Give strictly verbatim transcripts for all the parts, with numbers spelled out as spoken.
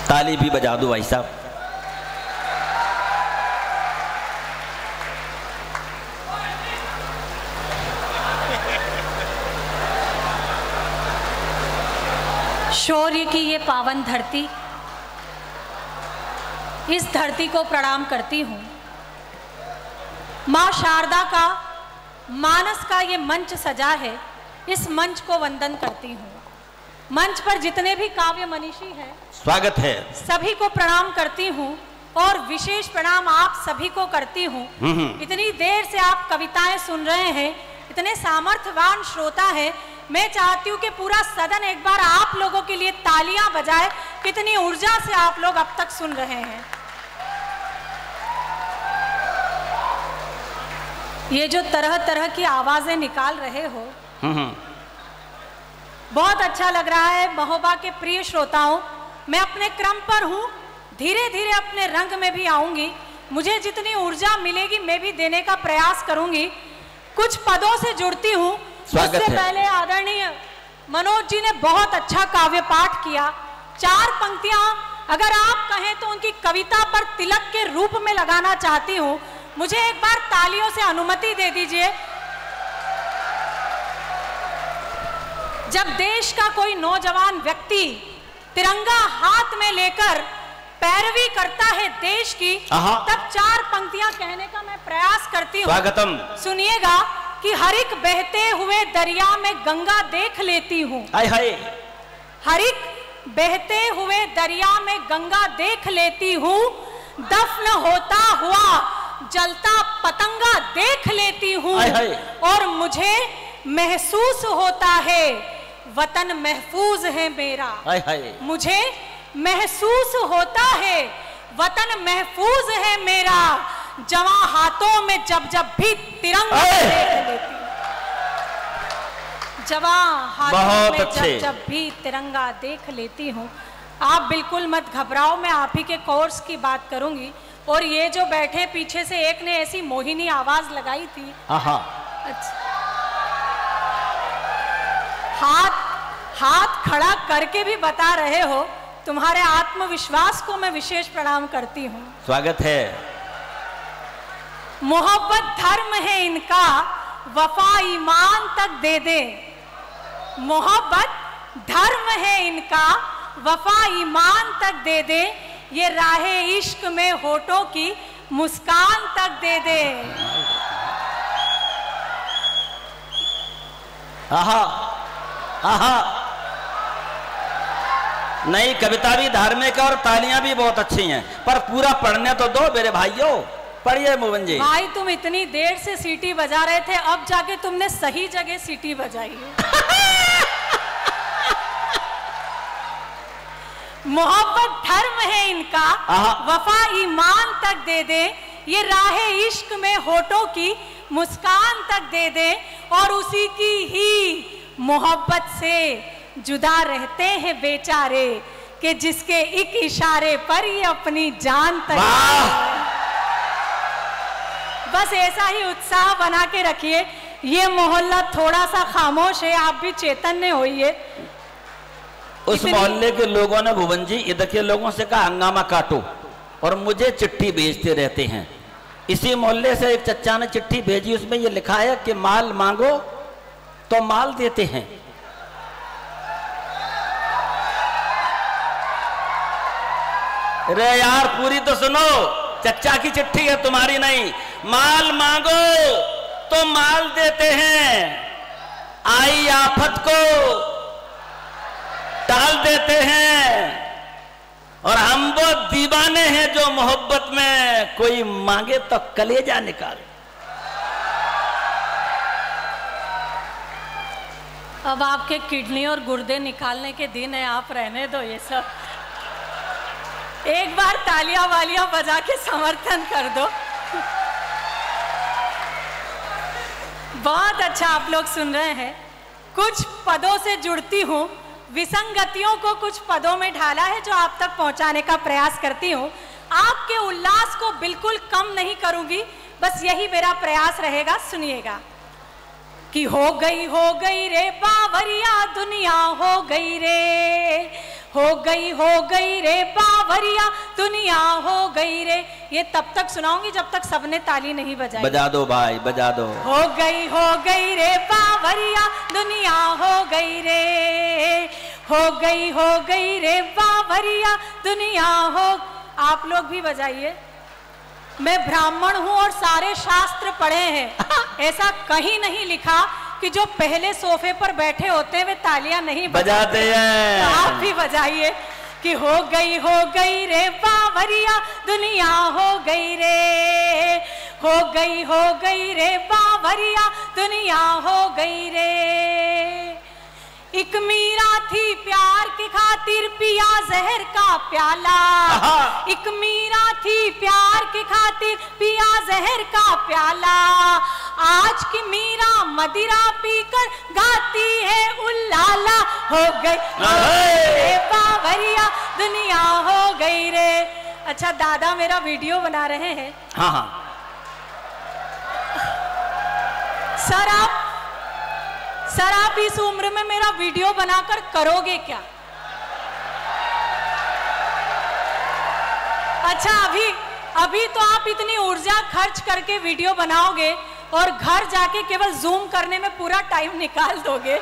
ताली भी बजा दो भाई साहब। शौर्य की ये पावन धरती, इस धरती को प्रणाम करती हूँ। माँ शारदा का मानस का ये मंच सजा है, इस मंच को वंदन करती हूँ। मंच पर जितने भी काव्य मनीषी हैं, स्वागत है, सभी को प्रणाम करती हूँ और विशेष प्रणाम आप सभी को करती हूँ। इतनी देर से आप कविताएं सुन रहे हैं, इतने सामर्थ्यवान श्रोता है। मैं चाहती हूँ कि पूरा सदन एक बार आप लोगों के लिए तालियां बजाए। कितनी ऊर्जा से आप लोग अब तक सुन रहे हैं। ये जो तरह तरह की आवाजें निकाल रहे हो, बहुत अच्छा लग रहा है। महोबा के प्रिय श्रोताओं, मैं अपने क्रम पर हूँ, धीरे धीरे अपने रंग में भी आऊंगी। मुझे जितनी ऊर्जा मिलेगी मैं भी देने का प्रयास करूंगी। कुछ पदों से जुड़ती हूँ। उससे पहले आदरणीय मनोज जी ने बहुत अच्छा काव्य पाठ किया। चार पंक्तियां अगर आप कहें तो उनकी कविता पर तिलक के रूप में लगाना चाहती हूँ। मुझे एक बार तालियों से अनुमति दे दीजिए। जब देश का कोई नौजवान व्यक्ति तिरंगा हाथ में लेकर पैरवी करता है देश की, तब चार पंक्तियां कहने का मैं प्रयास करती हूँ। स्वागतम। सुनिएगा कि हर एक बहते हुए दरिया में गंगा देख लेती हूँ। हाय हाय। हर एक बहते हुए दरिया में गंगा देख लेती हूँ। दफन होता हुआ जलता पतंगा देख लेती हूँ। और मुझे महसूस होता है वतन महफूज है मेरा। हाय हाय। मुझे महसूस होता है वतन महफूज है मेरा। जवां हाथों में जब जब भी तिरंगा देख लेती हूँ। जवां हाथों में जब जब भी तिरंगा देख लेती हूँ। आप बिल्कुल मत घबराओ, मैं आप ही के कोर्स की बात करूंगी। और ये जो बैठे पीछे से एक ने ऐसी मोहिनी आवाज लगाई थी। आहा। अच्छा। हाथ हाथ खड़ा करके भी बता रहे हो। तुम्हारे आत्मविश्वास को मैं विशेष प्रणाम करती हूँ। स्वागत है। मोहब्बत धर्म है इनका, वफा ईमान तक दे दे। मोहब्बत धर्म है इनका, वफा ईमान तक दे दे। ये राहे इश्क में होठों की मुस्कान तक दे दे। आहा आहा। नई कविता भी धार्मिक और तालियां भी बहुत अच्छी हैं, पर पूरा पढ़ने तो दो मेरे भाइयों। पढ़िए मोहन जी। भाई तुम इतनी देर से सीटी बजा रहे थे, अब जाके तुमने सही जगह सीटी बजाई है। मोहब्बत धर्म है इनका, वफा ईमान तक दे दे। ये राहे इश्क में होठों की मुस्कान तक दे दे। और उसी की ही मोहब्बत से जुदा रहते हैं बेचारे, कि जिसके एक इशारे पर ये अपनी जान तक। बस ऐसा ही उत्साह बना के रखिए। ये मोहल्ला थोड़ा सा खामोश है, आप भी चैतन्य होइए। उस मोहल्ले के लोगों ने भुवन जी इधर के लोगों से कहा हंगामा काटो, और मुझे चिट्ठी भेजते रहते हैं। इसी मोहल्ले से एक चच्चा ने चिट्ठी भेजी, उसमें ये लिखा है कि माल मांगो तो माल देते हैं। अरे यार पूरी तो सुनो, चच्चा की चिट्ठी है तुम्हारी नहीं। माल मांगो तो माल देते हैं, आई आफत को टाल देते हैं। और हम वो दीवाने हैं जो मोहब्बत में कोई मांगे तो कलेजा निकाले। अब आपके किडनी और गुर्दे निकालने के दिन है, आप रहने दो ये सब। एक बार तालियां वालियां बजा के समर्थन कर दो। बहुत अच्छा आप लोग सुन रहे हैं। कुछ पदों से जुड़ती हूँ, विसंगतियों को कुछ पदों में ढाला है जो आप तक पहुंचाने का प्रयास करती हूँ। आपके उल्लास को बिल्कुल कम नहीं करूंगी, बस यही मेरा प्रयास रहेगा। सुनिएगा कि हो गई हो गई रे बावरिया दुनिया, हो गई रे हो गई हो गई रे बावरिया दुनिया हो गई रे। ये तब तक सुनाऊंगी जब तक सबने ताली नहीं बजाई। बजा दो भाई, बजा दो। हो गई हो गई रे बावरिया दुनिया हो गई रे, हो गई हो गई रे बावरिया दुनिया हो। आप लोग भी बजाइए। मैं ब्राह्मण हूं और सारे शास्त्र पढ़े हैं। ऐसा कहीं नहीं लिखा कि जो पहले सोफे पर बैठे होते हैं वे तालियां नहीं बजाते हैं। तो आप भी बजाइए कि हो गई हो गई रे बावरिया दुनिया हो गई रे, हो गई हो गई रे बावरिया दुनिया हो गई रे। एक मीरा थी प्यार की खातिर पिया जहर का प्याला, एक मीरा थी प्यार की खातिर पिया जहर का प्याला। आज की मीरा मदिरा पीकर गाती है उल्लाला। हो गई हो गई रे बावरिया दुनिया हो गई रे। अच्छा दादा मेरा वीडियो बना रहे हैं। हाँ हाँ सर आप सर आप इस उम्र में मेरा वीडियो बनाकर करोगे क्या? अच्छा अभी अभी तो आप इतनी ऊर्जा खर्च करके वीडियो बनाओगे और घर जाके केवल जूम करने में पूरा टाइम निकाल दोगे।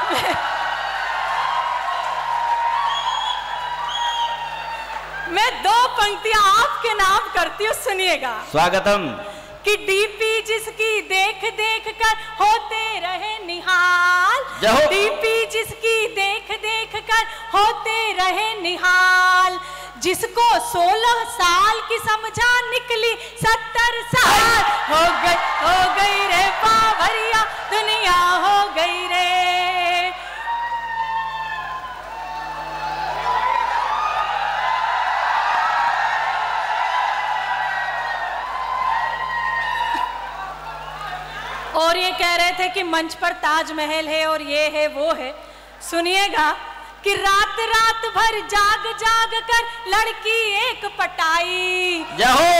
मैं दो पंक्तियां आपके नाम करती हूँ, सुनिएगा। स्वागतम। कि डीपी जिसकी देख देख कर होते रहे निहाल, डीपी जिसकी देख देख कर होते रहे निहाल, जिसको सोलह साल की समझा निकली सत्तर साल। हो गई हो गई रे बावरिया दुनिया हो गई रे। और ये कह रहे थे कि मंच पर ताजमहल है और ये है वो है। सुनिएगा कि रात रात भर जाग जाग कर लड़की एक पटाई। जाओ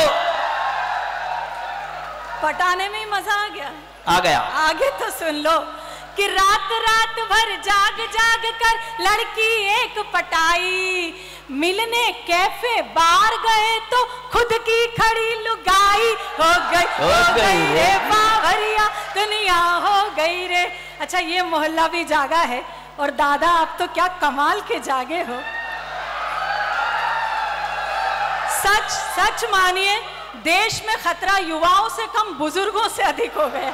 पटाने में ही मजा आ गया। आ गया। आगे तो सुन लो कि रात रात भर जाग जाग कर लड़की एक पटाई, मिलने कैफे बार गए तो खुद की खड़ी लुगाई। हो गई हो गई रे बावरिया दुनिया हो गई रे। अच्छा ये मोहल्ला भी जागा है और दादा आप तो क्या कमाल के जागे हो। सच सच मानिए देश में खतरा युवाओं से कम बुजुर्गों से अधिक हो गया।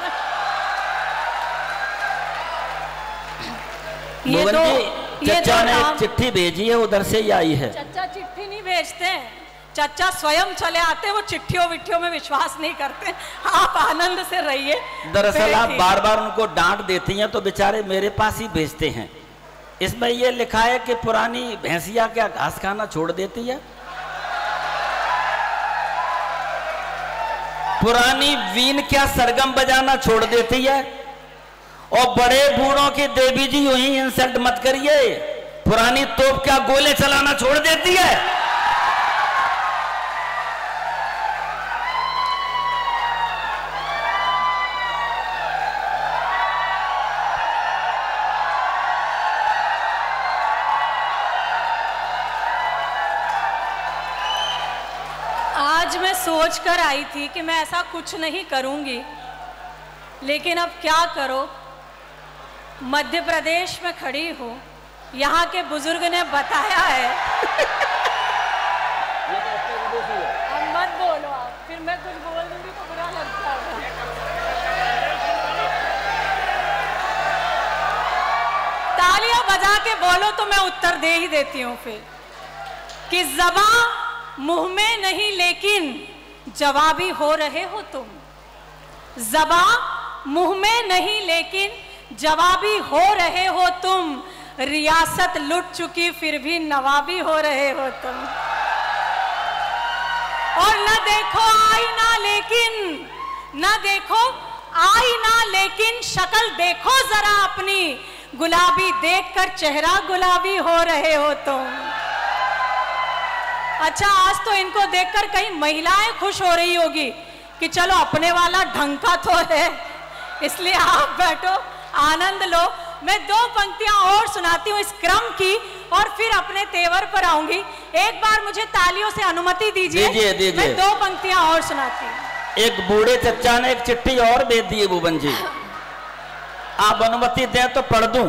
ये दो चचा ने एक चिट्ठी भेजी है, उधर से ही आई है। चचा चिट्ठी नहीं भेजते हैं, चचा स्वयं चले आते, वो चिट्ठियों विट्ठियों में विश्वास नहीं करते। आप आनंद से रहिए। दरअसल आप बार बार उनको डांट देती हैं तो बेचारे मेरे पास ही भेजते हैं। इसमें ये लिखा है कि पुरानी भैंसिया क्या घास खाना छोड़ देती है, पुरानी वीन क्या सरगम बजाना छोड़ देती है, और बड़े बूढ़ों की देवी जी यूं ही इंसल्ट मत करिए, पुरानी तोप क्या गोले चलाना छोड़ देती है। आज मैं सोच कर आई थी कि मैं ऐसा कुछ नहीं करूंगी, लेकिन अब क्या करो, मध्य प्रदेश में खड़ी हूँ, यहाँ के बुजुर्ग ने बताया है। अब मत बोलो आप, फिर मैं कुछ बोल दूंगी तो बुरा लगता है। तालियां बजा के बोलो तो मैं उत्तर दे ही देती हूँ फिर कि ज़बां मुंह में नहीं लेकिन जवाबी हो रहे हो तुम। ज़बां मुंह में नहीं लेकिन जवाबी हो रहे हो तुम, रियासत लुट चुकी फिर भी नवाबी हो रहे हो तुम। और न देखो आईना लेकिन न देखो आईना लेकिन शक्ल देखो जरा अपनी, गुलाबी देखकर चेहरा गुलाबी हो रहे हो तुम। अच्छा आज तो इनको देखकर कई महिलाएं खुश हो रही होगी कि चलो अपने वाला ढंग का तो है, इसलिए आप बैठो आनंद लो। मैं दो पंक्तियां और सुनाती हूँ इस क्रम की और फिर अपने तेवर पर आऊंगी। एक बार मुझे तालियों से अनुमति दीजिए, दीजिए, दीजिए। मैं दो पंक्तियां और सुनाती हूँ। एक बूढ़े चच्चा ने एक चिट्ठी और भेज दी है भुवन जी, आप अनुमति दें तो पढ़ दूं।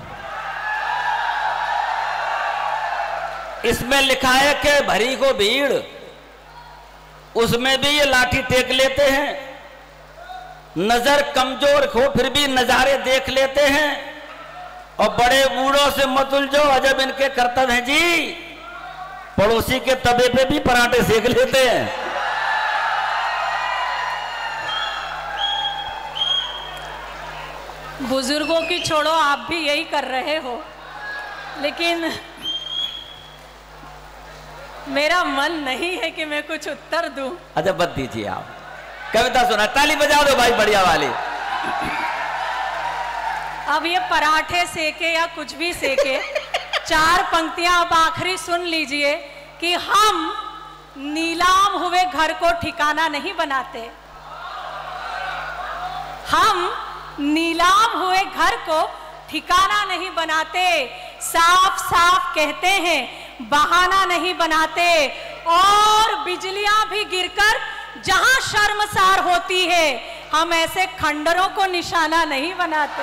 इसमें लिखा है कि भरी को भीड़, उसमें भी ये लाठी टेक लेते हैं, नजर कमजोर हो फिर भी नजारे देख लेते हैं, और बड़े बूढ़ों से मत उलझो अजब इनके कर्तव्य हैं जी, पड़ोसी के तवे पे भी पराठे सेक लेते हैं। बुजुर्गों की छोड़ो, आप भी यही कर रहे हो, लेकिन मेरा मन नहीं है कि मैं कुछ उत्तर दूं। अच्छा बत दीजिए, आप कविता सुना, ताली बजा दो भाई बढ़िया वाली। अब ये पराठे सेके या कुछ भी सेके, चार पंक्तियां अब आखिरी सुन लीजिए कि हम नीलाम हुए घर को ठिकाना नहीं बनाते, हम नीलाम हुए घर को ठिकाना नहीं बनाते, साफ साफ कहते हैं बहाना नहीं बनाते, और बिजलियां भी गिरकर जहां शर्मसार होती है हम ऐसे खंडरों को निशाना नहीं बनाते।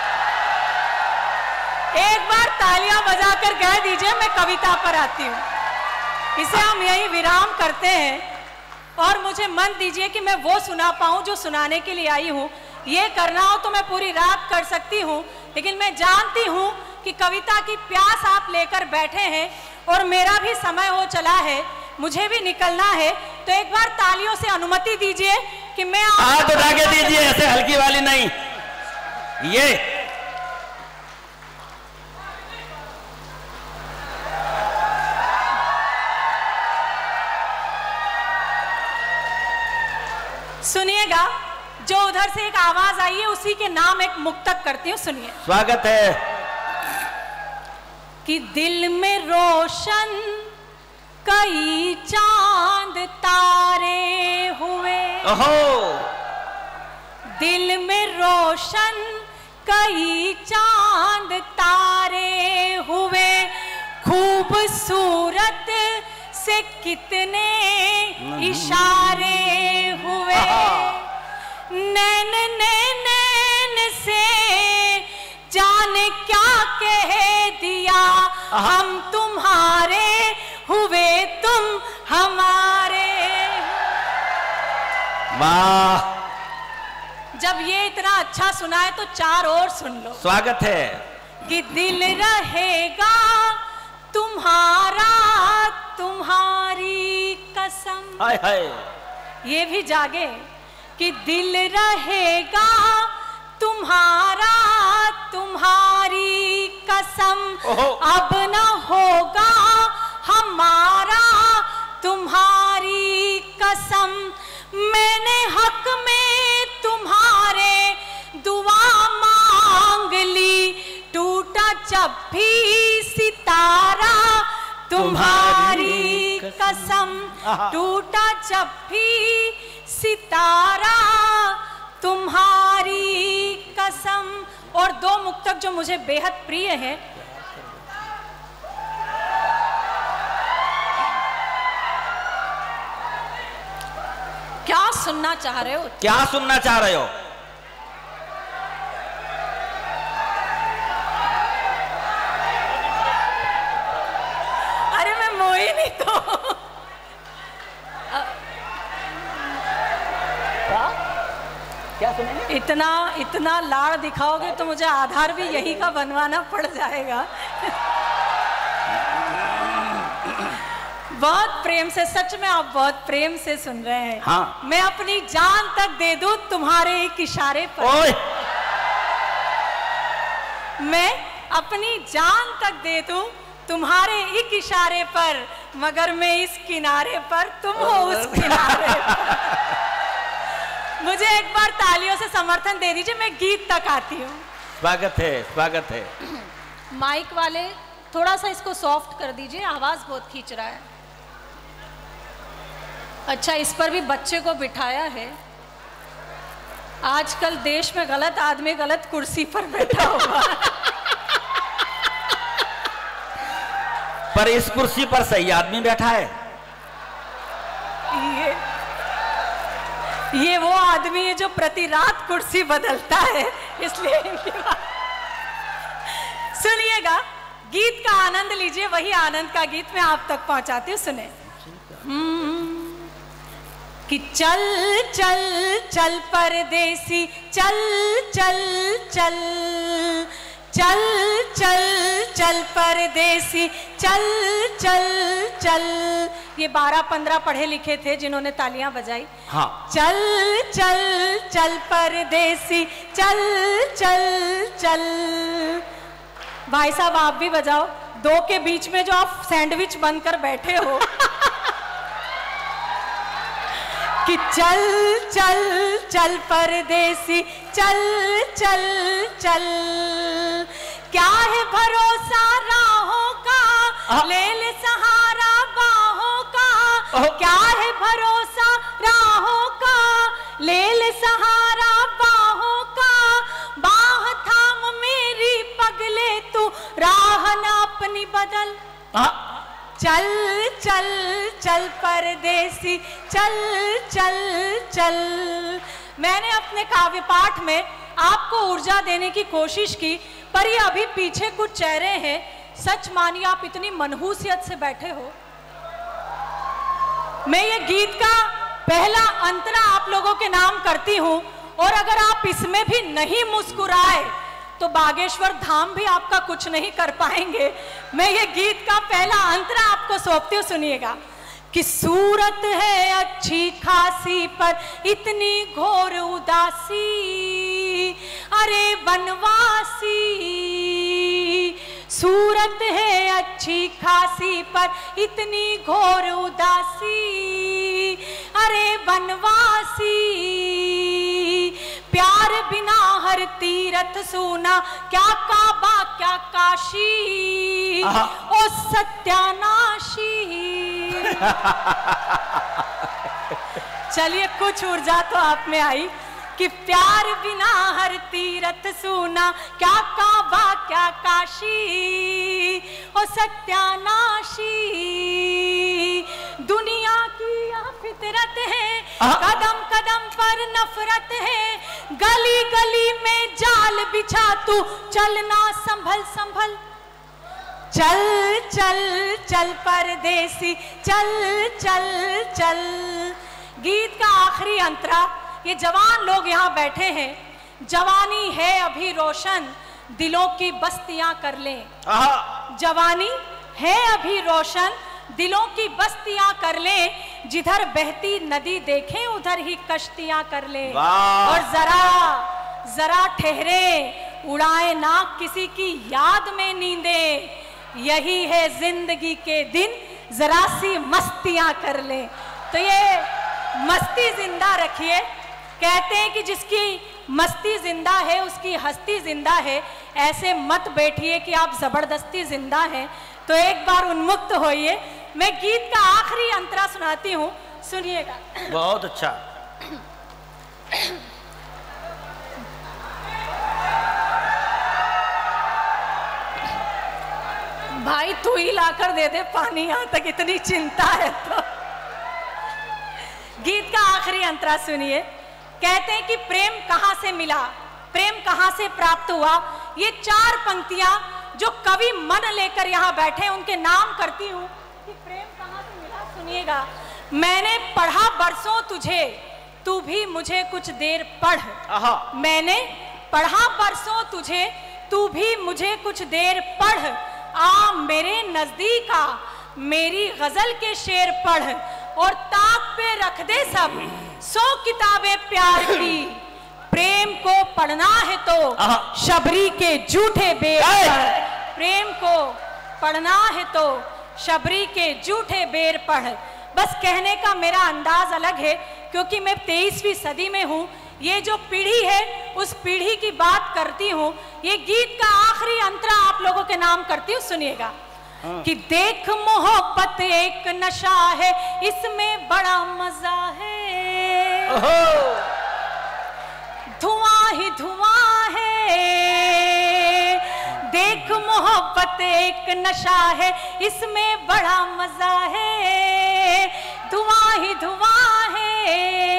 एक बार तालियां बजाकर कह दीजिए, मैं कविता पर आती हूं। इसे हम यही विराम करते हैं, और मुझे मन दीजिए कि मैं वो सुना पाऊं जो सुनाने के लिए आई हूं। ये करना हो तो मैं पूरी रात कर सकती हूं, लेकिन मैं जानती हूं कि कविता की प्यास आप लेकर बैठे हैं और मेरा भी समय हो चला है, मुझे भी निकलना है। तो एक बार तालियों से अनुमति दीजिए कि मैं हाथ उठा के दीजिए, ऐसे हल्की वाली नहीं। ये सुनिएगा, जो उधर से एक आवाज आई है उसी के नाम एक मुक्तक करती हूँ, सुनिए। स्वागत है। कि दिल में रोशन कई चांद तारे हुए, ओहो, दिल में रोशन कई चांद तारे हुए, खूबसूरत से कितने इशारे हुए, नैन नैन नैन से जाने क्या कह दिया, हम तुम्हारे हुए तुम हमारे। वाह, जब ये इतना अच्छा सुना है तो चार और सुन लो। स्वागत है। कि दिल रहेगा तुम्हारा तुम्हारी कसम, हाय हाय, ये भी जागे कि दिल रहेगा तुम्हारा तुम्हारी कसम, अब न होगा हमारा तुम्हारी कसम, मैंने हक में तुम्हारे दुआ मांग ली, टूटा जब भी सितारा तुम्हारी कसम, टूटा जब भी सितारा तुम्हारी कसम। और दो मुक्तक जो मुझे बेहद प्रिय है, क्या सुनना चाह रहे हो? क्या सुनना चाह रहे हो? अरे मैं मोही नहीं तो क्या सुनेंगे? इतना इतना लाड़ दिखाओगे तो मुझे आधार भी यही का बनवाना पड़ जाएगा। बहुत प्रेम से, सच में आप बहुत प्रेम से सुन रहे हैं। हाँ। मैं अपनी जान तक दे दूं तुम्हारे एक इशारे पर, ओए! मैं अपनी जान तक दे दूं तुम्हारे एक इशारे पर, मगर मैं इस किनारे पर, तुम हो उस किनारे पर। मुझे एक बार तालियों से समर्थन दे दीजिए, मैं गीत तक आती हूँ। स्वागत है, स्वागत है। माइक वाले थोड़ा सा इसको सॉफ्ट कर दीजिए, आवाज बहुत खींच रहा है। अच्छा, इस पर भी बच्चे को बिठाया है। आजकल देश में गलत आदमी गलत कुर्सी पर बैठा हुआ। पर इस कुर्सी पर सही आदमी बैठा है। ये ये वो आदमी है जो प्रति रात कुर्सी बदलता है, इसलिए इनकी बात सुनिएगा। गीत का आनंद लीजिए, वही आनंद का गीत मैं आप तक पहुंचाती हूँ, सुने। कि चल चल चल परदेसी, चल चल चल चल चल चल परदेसी, चल चल चल। ये बारह पंद्रह पढ़े लिखे थे जिन्होंने तालियां बजाई। हाँ। चल चल चल परदेसी, चल चल चल। भाई साहब आप भी बजाओ, दो के बीच में जो आप सैंडविच बनकर बैठे हो। कि चल चल चल परदेसी, चल चल चल। क्या है भरोसा राहों का, ले ले सहारा बाहों का। क्या है भरोसा राहों का, ले ले सहारा बाहों का। बाह थाम मेरी पगले तू, राह ना अपनी बदल। चल चल चल परदेसी, चल चल चल। मैंने अपने काव्य पाठ में आपको ऊर्जा देने की कोशिश की, पर ये अभी पीछे कुछ चेहरे हैं, सच मानिए आप इतनी मनहूसियत से बैठे हो। मैं ये गीत का पहला अंतरा आप लोगों के नाम करती हूं, और अगर आप इसमें भी नहीं मुस्कुराए तो बागेश्वर धाम भी आपका कुछ नहीं कर पाएंगे। मैं ये गीत का पहला अंतरा आपको सौंपती हूँ, सुनिएगा। कि सूरत है अच्छी खासी पर इतनी घोर उदासी, अरे बनवासी। सूरत है अच्छी खासी पर इतनी घोर उदासी, अरे बनवासी। प्यार बिना हर तीरथ सूना, क्या काबा क्या काशी, ओ सत्यानाशी। चलिए कुछ ऊर्जा तो आप में आई। कि प्यार बिना हर तीरथ सूना, क्या काबा क्या काशी, ओ सत्यानाशी। दुनिया की यह फितरत है, कदम कदम पर नफरत है। गली गली में जाल बिछा तू, चलना संभल संभल। चल चल चल परदेसी, चल चल चल। गीत का आखिरी अंतरा, ये जवान लोग यहाँ बैठे हैं। जवानी है अभी रोशन, दिलों की बस्तियां कर लें। जवानी है अभी रोशन, दिलों की बस्तियां कर लें। जिधर बहती नदी देखें उधर ही कश्तियां कर लें। और जरा जरा ठहरे, उड़ाए ना किसी की याद में नींदे। यही है जिंदगी के दिन, जरा सी मस्तियां कर लें। तो ये मस्ती जिंदा रखिए। कहते हैं कि जिसकी मस्ती जिंदा है उसकी हस्ती जिंदा है। ऐसे मत बैठिए कि आप जबरदस्ती जिंदा हैं। तो एक बार उन्मुक्त होइए। मैं गीत का आखिरी अंतरा सुनाती हूँ, सुनिएगा। बहुत अच्छा। भाई तू ही लाकर दे दे पानी, यहाँ तक इतनी चिंता है तो। गीत का आखिरी अंतरा सुनिए। कहते हैं कि प्रेम कहाँ से मिला, प्रेम कहाँ से प्राप्त हुआ। ये चार पंक्तियां जो कवि मन लेकर यहाँ बैठे उनके नाम करती हूँ कि प्रेम कहाँ से मिला, सुनिएगा। मैंने पढ़ा बरसों तुझे, तू भी मुझे कुछ देर पढ़। मैंने पढ़ा बरसों तुझे, तू भी मुझे कुछ देर पढ़। आ मेरे नजदीक आ, मेरी गजल के शेर पढ़। और ताक पे रख दे सब सौ किताबें प्यार की। प्रेम को पढ़ना है तो शबरी के झूठे बेर पढ़। प्रेम को पढ़ना है तो शबरी के झूठे बेर पढ़। बस कहने का मेरा अंदाज अलग है, क्योंकि मैं तेईसवीं सदी में हूँ। ये जो पीढ़ी है उस पीढ़ी की बात करती हूँ। ये गीत का आखिरी अंतरा आप लोगों के नाम करती हूँ, सुनिएगा। कि देख मोहब्बत एक नशा है, इसमें बड़ा मजा है। धुआं ही धुआं है, देख मोहब्बत एक नशा है, इसमें बड़ा मजा है। धुआं ही धुआं है,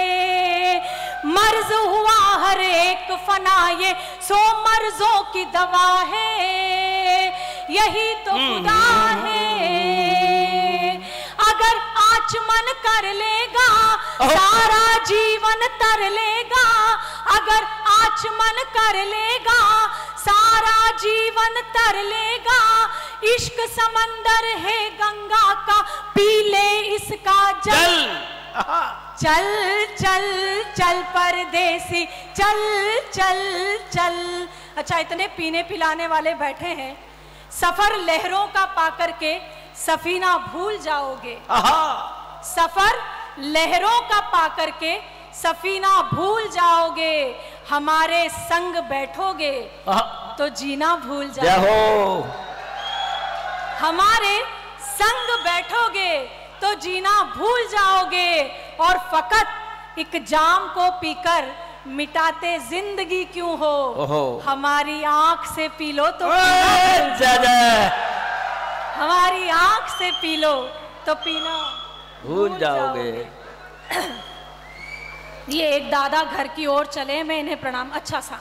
मर्ज हुआ हर एक फना, ये सो मर्जों की दवा है, यही तो खुदा है। अगर आचमन कर लेगा सारा जीवन तर लेगा, अगर आचमन कर लेगा सारा जीवन तर लेगा। इश्क समंदर है गंगा का, पी ले इसका जल। चल चल चल परदेसी, चल चल चल। अच्छा, इतने पीने पिलाने वाले बैठे हैं, सफर लहरों का पाकर के सफीना भूल जाओगे। सफर लहरों का पाकर के सफीना भूल जाओगे, हमारे संग बैठोगे तो जीना भूल जाओगे। हमारे संग बैठोगे तो जीना भूल जाओगे, और फकत एक जाम को पीकर मिटाते जिंदगी क्यों हो। हमारी आंख से पी लो तो हमारी आंख से पी लो तो पीना भूल जाओगे। ये एक दादा घर की ओर चले, मैं इन्हें प्रणाम। अच्छा सा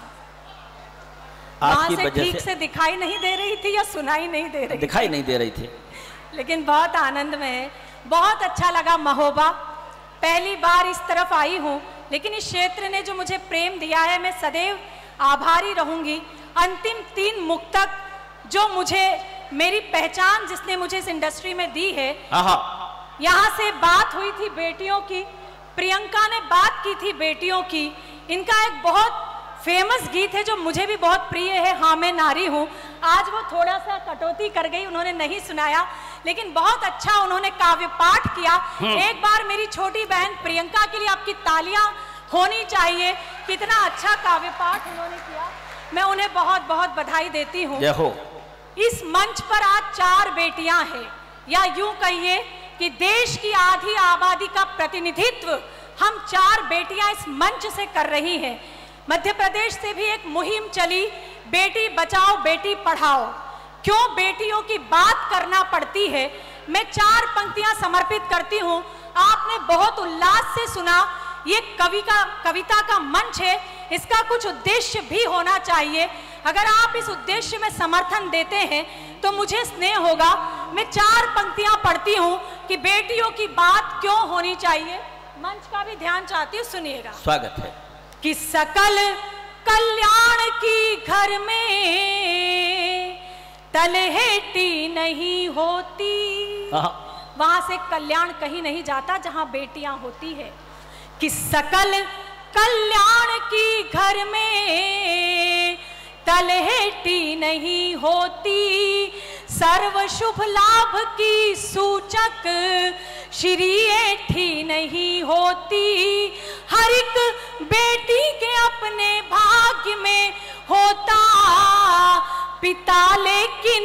वहां से ठीक से दिखाई नहीं दे रही थी या सुनाई नहीं दे रही दिखाई नहीं दे रही थी, लेकिन बहुत आनंद में है। बहुत अच्छा लगा महोबा, पहली बार इस तरफ आई हूँ, लेकिन इस क्षेत्र ने जो मुझे प्रेम दिया है, मैं सदैव आभारी रहूंगी। अंतिम तीन मुक्तक जो मुझे, मेरी पहचान जिसने मुझे इस इंडस्ट्री में दी है, यहाँ से बात हुई थी बेटियों की, प्रियंका ने बात की थी बेटियों की। इनका एक बहुत फेमस गीत है जो मुझे भी बहुत प्रिय है, हाँ मैं नारी हूँ। आज वो थोड़ा सा कटौती कर गई, उन्होंने नहीं सुनाया, लेकिन बहुत अच्छा उन्होंने काव्य पाठ किया। एक बार मेरी छोटी बहन प्रियंका के लिए आपकी तालियां होनी चाहिए, कितना अच्छा काव्य पाठ उन्होंने किया। मैं उन्हें बहुत बहुत बधाई देती हूँ। इस मंच पर आज चार बेटियां हैं, या यूं कहिए कि देश की आधी आबादी का प्रतिनिधित्व हम चार बेटियां इस मंच से कर रही हैं। मध्य प्रदेश से भी एक मुहिम चली, बेटी बचाओ बेटी पढ़ाओ। क्यों बेटियों की बात करना पड़ती है, मैं चार पंक्तियां समर्पित करती हूं। आपने बहुत उल्लास से सुना, ये कवि का कविता का मंच है, इसका कुछ उद्देश्य भी होना चाहिए। अगर आप इस उद्देश्य में समर्थन देते हैं तो मुझे स्नेह होगा। मैं चार पंक्तियां पढ़ती हूं कि बेटियों की बात क्यों होनी चाहिए। मंच का भी ध्यान चाहती हूँ, सुनिएगा। स्वागत है। कि सकल कल्याण की घर में तलहेटी नहीं होती। वहां से कल्याण कहीं नहीं जाता जहां बेटियां होती है। कि सकल कल्याण की घर में तलहेटी नहीं होती, सर्व शुभ लाभ की सूचक श्री एठी नहीं होती। हर एक बेटी के अपने भाग्य में होता पिता, लेकिन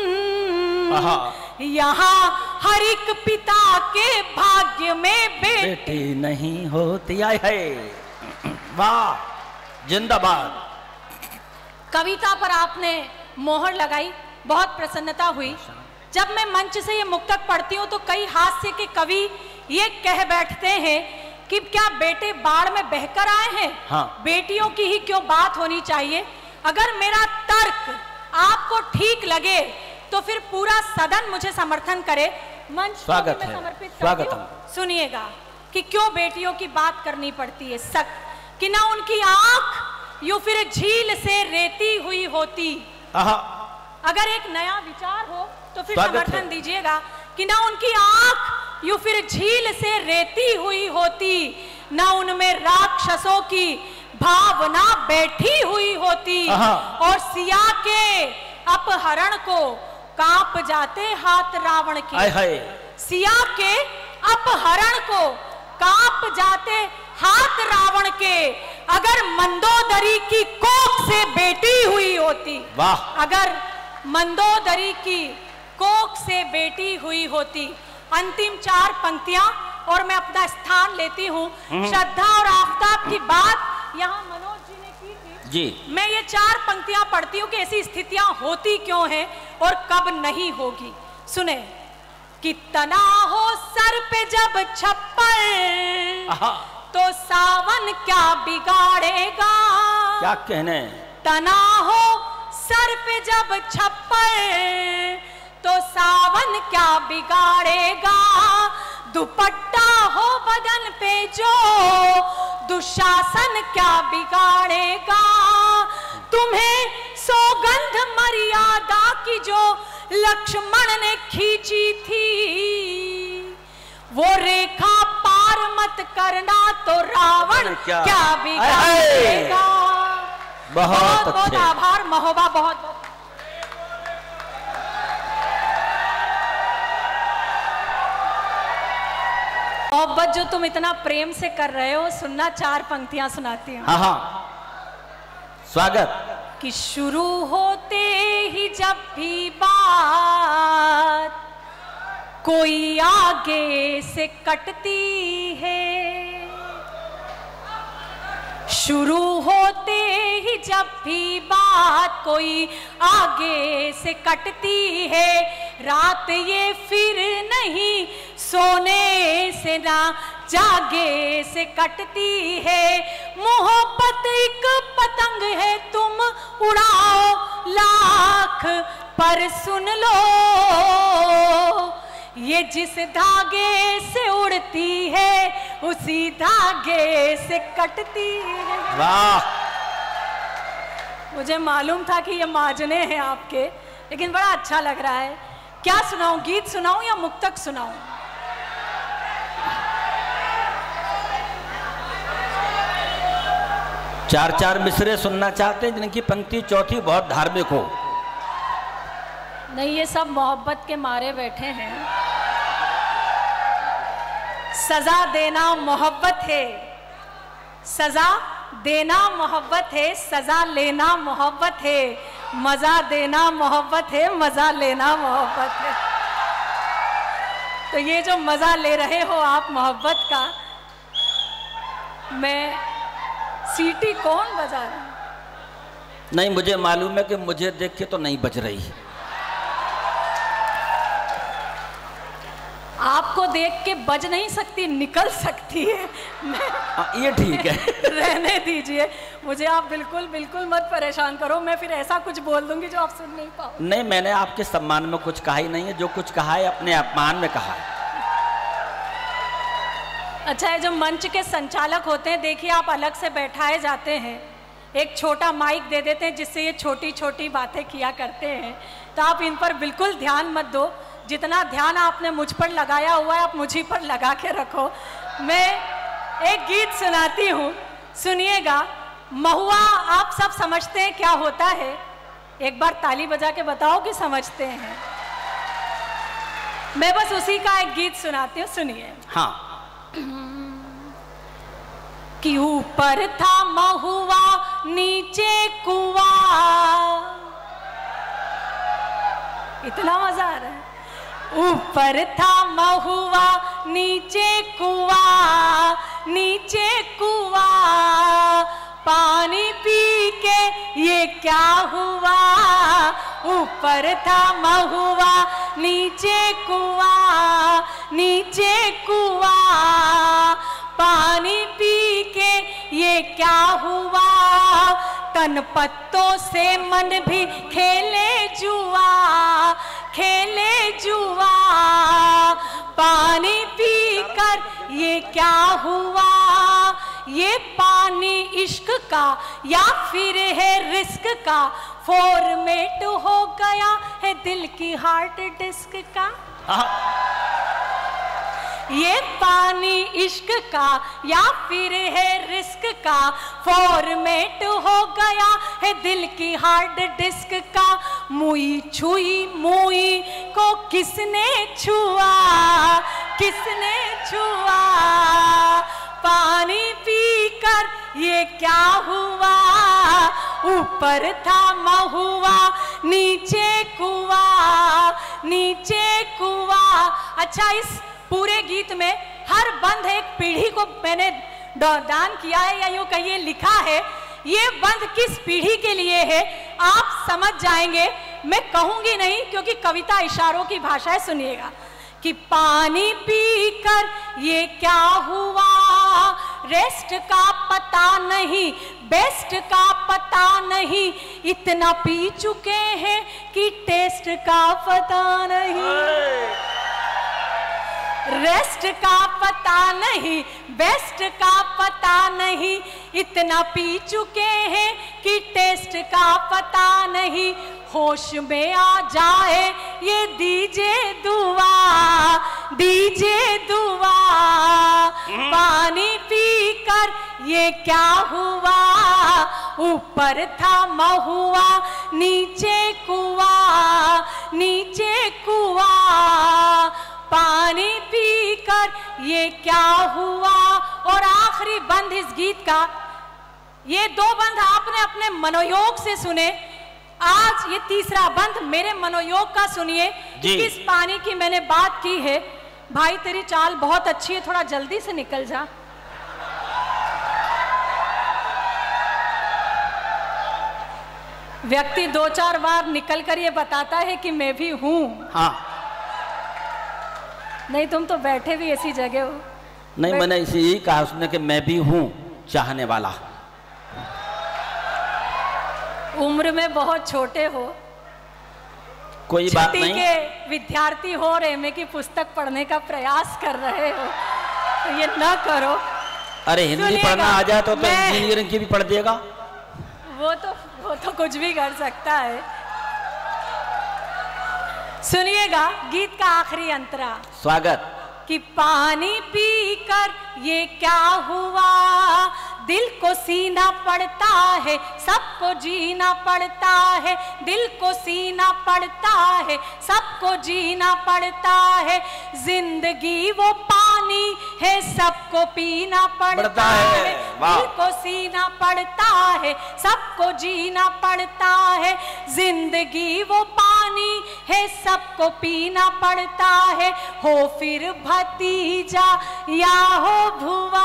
यहाँ हर एक पिता के भाग्य में बेटी, बेटी नहीं होती। आए है, वाह, जिंदाबाद। कविता पर आपने मोहर लगाई, बहुत प्रसन्नता हुई। जब मैं मंच से ये मुक्तक पढ़ती हूँ तो कई हास्य के कवि ये कह बैठते हैं कि क्या बेटे बाढ़ में बहकर आए हैं, हाँ। बेटियों की ही क्यों बात होनी चाहिए। अगर मेरा तर्क आपको ठीक लगे तो फिर पूरा सदन मुझे समर्थन करे। मंच को भी मैं समर्पित करती हूँ, सुनिएगा कि क्यों बेटियों की बात करनी पड़ती है। सक कि ना उनकी आंख यूं फिर झील से रेती हुई होती। अगर एक नया विचार हो तो फिर समर्थन दीजिएगा कि ना उनकी आंख यूं फिर झील से रेती हुई होती, ना उनमें राक्षसों की भावना बैठी हुई होती। और सिया के अपहरण को कांप जाते हाथ रावण के। आए हाय। सिया के अपहरण को कांप जाते हाथ रावण के। अगर मंदोदरी की कोख से बेटी हुई होती, वाह, अगर मंदोदरी की कोख से बेटी हुई होती। अंतिम चार पंक्तियां और मैं अपना स्थान लेती हूँ। श्रद्धा और आफताब की बात यहाँ मनोज जी ने की थी। जी। मैं ये चार पंक्तियां पढ़ती हूँ कि ऐसी स्थितियां होती क्यों हैं और कब नहीं होगी। सुने कि तना हो सर पे जब छप्पर तो सावन क्या बिगाड़ेगा। क्या कहने। तना हो सर पे जब छप्पर तो सावन क्या बिगाड़ेगा। दुपट्टा हो बदन पे जो दुशासन क्या बिगाड़ेगा। तुम्हें सौगंध मर्यादा की जो लक्ष्मण ने खींची थी वो रेखा पार मत करना तो रावण क्या, क्या बिगाड़ेगा। बहुत, बहुत बहुत आभार महोबा, बहुत बहुत। मोहब्बत जो तुम इतना प्रेम से कर रहे हो, सुनना चार पंक्तियां सुनाती हूँ। हाँ हाँ स्वागत। कि शुरू होते ही जब भी बात कोई आगे से कटती है। शुरू होते ही जब भी बात कोई आगे से कटती है। रात ये फिर नहीं सोने से ना जागे से कटती है। मोहब्बत एक पतंग है तुम उड़ाओ लाख पर सुन लो ये जिस धागे से उड़ती है उसी धागे से कटती है। वाह। मुझे मालूम था कि ये माजने हैं आपके, लेकिन बड़ा अच्छा लग रहा है। क्या सुनाऊं, गीत सुनाऊं या मुक्तक सुनाऊं? चार चार मिसरे सुनना चाहते हैं जिनकी पंक्ति चौथी बहुत धार्मिक हो। नहीं, ये सब मोहब्बत के मारे बैठे हैं। सजा देना मोहब्बत है, सजा देना मोहब्बत है, सजा लेना मोहब्बत है, मजा देना मोहब्बत है, मजा लेना मोहब्बत है। तो ये जो मजा ले रहे हो आप मोहब्बत का, मैं सीटी कौन बजा रहा है? नहीं, मुझे मालूम है कि मुझे देख के तो नहीं बज रही। आपको देख के बज नहीं सकती, निकल सकती है। आ, ये ठीक है। रहने दीजिए, मुझे आप बिल्कुल बिल्कुल मत परेशान करो। मैं फिर ऐसा कुछ बोल दूंगी जो आप सुन नहीं पाओ। नहीं, मैंने आपके सम्मान में कुछ कहा ही नहीं है। जो कुछ कहा है अपने अपमान में कहा है। अच्छा है, जो मंच के संचालक होते हैं, देखिए आप अलग से बैठाए जाते हैं, एक छोटा माइक दे देते हैं जिससे ये छोटी छोटी बातें किया करते हैं। तो आप इन पर बिल्कुल ध्यान मत दो। जितना ध्यान आपने मुझ पर लगाया हुआ है आप मुझी पर लगा के रखो। मैं एक गीत सुनाती हूँ, सुनिएगा। महुआ आप सब समझते हैं क्या होता है? एक बार ताली बजा के बताओ कि समझते हैं। मैं बस उसी का एक गीत सुनाती हूँ, सुनिए। हाँ। कि ऊपर था महुआ नीचे कुआ। इतना मजा आ रहा है। ऊपर था महुआ नीचे कुआ, नीचे कुआ, पानी पी के ये क्या हुआ। ऊपर था महुआ नीचे कुआ, नीचे कुआ, पानी पी के ये क्या हुआ। तन पत्तों से मन भी खेले जुआ, खेले जुआ, पानी पीकर ये क्या हुआ। ये पानी इश्क का या फिर है रिस्क का, फॉर्मेट हो गया है दिल की हार्ड डिस्क का। ये पानी इश्क का या फिर है रिस्क का, फॉर्मेट हो गया है दिल की हार्ड डिस्क का। मुई छुई मुई को किसने छुआ, किसने छुआ, पानी पीकर ये क्या हुआ। ऊपर था महुआ नीचे कुआ, नीचे कुआ। अच्छा, इस पूरे गीत में हर बंद एक पीढ़ी को मैंने दान किया है, या यूँ कहिए लिखा है ये बंध किस पीढ़ी के लिए है आप समझ जाएंगे। मैं कहूंगी नहीं क्योंकि कविता इशारों की भाषा है, सुनिएगा कि पानी पीकर ये क्या हुआ, रेस्ट का पता नहीं, बेस्ट का पता नहीं, इतना पी चुके हैं कि टेस्ट का पता नहीं। रेस्ट का पता नहीं, बेस्ट का पता नहीं, इतना पी चुके हैं कि टेस्ट का पता नहीं। होश में आ जाए ये दीजिए दुआ, दीजिए दुआ, पानी पीकर ये क्या हुआ, ऊपर था महुआ नीचे कुआं, नीचे कुआं, पानी पीकर ये क्या हुआ। और आखिरी बंद इस गीत का, ये दो बंद आपने अपने मनोयोग से सुने, आज ये तीसरा बंद मेरे मनोयोग का सुनिए। किस पानी की मैंने बात की है। भाई तेरी चाल बहुत अच्छी है, थोड़ा जल्दी से निकल जा। व्यक्ति दो चार बार निकल कर ये बताता है कि मैं भी हूं। हाँ। नहीं तुम तो बैठे भी ऐसी जगह हो। नहीं मैंने इसे यही कहा उसने कि मैं भी हूं चाहने वाला। उम्र में बहुत छोटे हो, कोई बात नहीं, के विद्यार्थी हो रहे में कि पुस्तक पढ़ने का प्रयास कर रहे हो, तो ये ना करो। अरे हिंदी पढ़ना आ जाए तो, तो इंजीनियरिंग की भी पढ़ देगा। वो तो वो तो कुछ भी कर सकता है। सुनिएगा गीत का आखिरी अंतरा। स्वागत। कि पानी पीकर ये क्या हुआ, दिल को सीना पड़ता है, सबको जीना पड़ता है, दिल को सीना पड़ता है, सबको जीना पड़ता है, जिंदगी वो पानी है, सबको पीना पड़ता है, दिल को सीना पड़ता है, सबको जीना पड़ता है, जिंदगी वो पानी है, सबको पीना पड़ता है, हो फिर भतीजा या हो भुआ,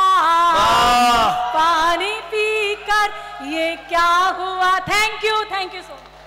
पानी पीकर ये क्या हुआ। Thank you, thank you so much.